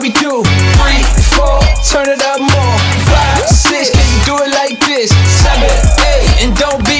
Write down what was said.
we do 3, 4, turn it up more. 5, 6, can you do it like this? 7, 8, and don't be